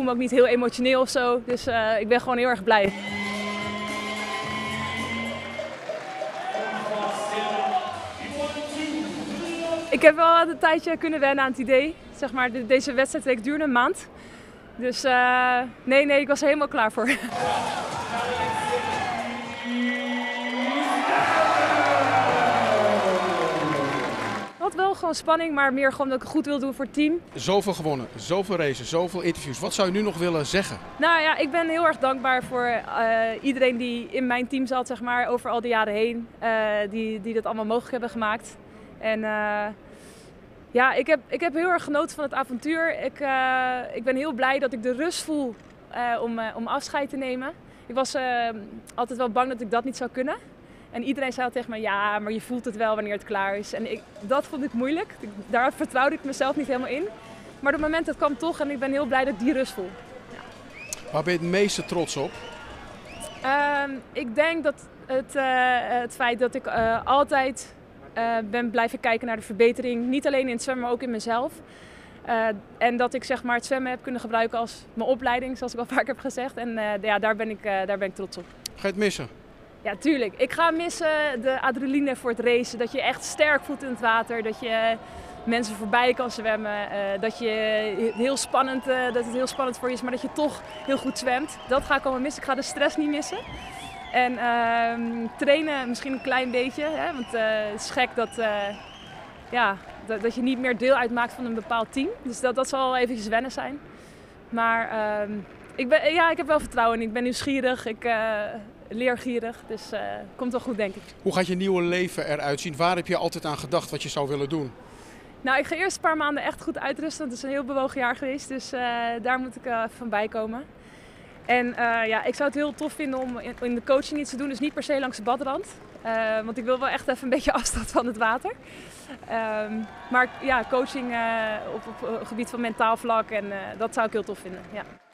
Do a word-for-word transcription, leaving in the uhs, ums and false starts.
me ook niet heel emotioneel of zo. Dus uh, ik ben gewoon heel erg blij. Ik heb wel een tijdje kunnen wennen aan het idee. Zeg maar, de, deze wedstrijdweek duurde een maand. Dus uh, nee, nee, ik was er helemaal klaar voor. Wat wel gewoon spanning, maar meer gewoon dat ik het goed wil doen voor het team. Zoveel gewonnen, zoveel races, zoveel interviews. Wat zou je nu nog willen zeggen? Nou ja, ik ben heel erg dankbaar voor uh, iedereen die in mijn team zat, zeg maar, over al die jaren heen. Uh, die, die dat allemaal mogelijk hebben gemaakt. En uh, ja, ik heb, ik heb heel erg genoten van het avontuur. Ik, uh, ik ben heel blij dat ik de rust voel uh, om, uh, om afscheid te nemen. Ik was uh, altijd wel bang dat ik dat niet zou kunnen. En iedereen zei tegen me, ja, maar je voelt het wel wanneer het klaar is. En ik, dat vond ik moeilijk. Daar vertrouwde ik mezelf niet helemaal in. Maar op het moment dat kwam toch en ik ben heel blij dat ik die rust voel. Ja. Waar ben je het meeste trots op? Uh, ik denk dat het, uh, het feit dat ik uh, altijd uh, ben blijven kijken naar de verbetering. Niet alleen in het zwemmen, maar ook in mezelf. Uh, en dat ik zeg maar, het zwemmen heb kunnen gebruiken als mijn opleiding, zoals ik al vaak heb gezegd. En uh, ja, daar ben, ik, uh, daar ben ik trots op. Ga je het missen? Ja, tuurlijk. Ik ga missen de adrenaline voor het racen. Dat je echt sterk voelt in het water. Dat je mensen voorbij kan zwemmen. Uh, dat, je heel spannend, uh, dat het heel spannend voor je is, maar dat je toch heel goed zwemt. Dat ga ik allemaal missen. Ik ga de stress niet missen. En uh, trainen misschien een klein beetje. Hè? Want uh, het is gek dat, uh, ja, dat, dat je niet meer deel uitmaakt van een bepaald team. Dus dat, dat zal wel eventjes wennen zijn. Maar uh, ik, ben, ja, ik heb wel vertrouwen in. Ik ben nieuwsgierig. Ik... Uh, leergierig, dus uh, komt wel goed, denk ik. Hoe gaat je nieuwe leven eruit zien? Waar heb je altijd aan gedacht wat je zou willen doen? Nou, ik ga eerst een paar maanden echt goed uitrusten, want het is een heel bewogen jaar geweest, dus uh, daar moet ik uh, van bij komen. En uh, ja, ik zou het heel tof vinden om in, in de coaching iets te doen, dus niet per se langs de badrand. Uh, want ik wil wel echt even een beetje afstand van het water. Um, maar ja, coaching uh, op, op het gebied van mentaal vlak, en uh, dat zou ik heel tof vinden, ja.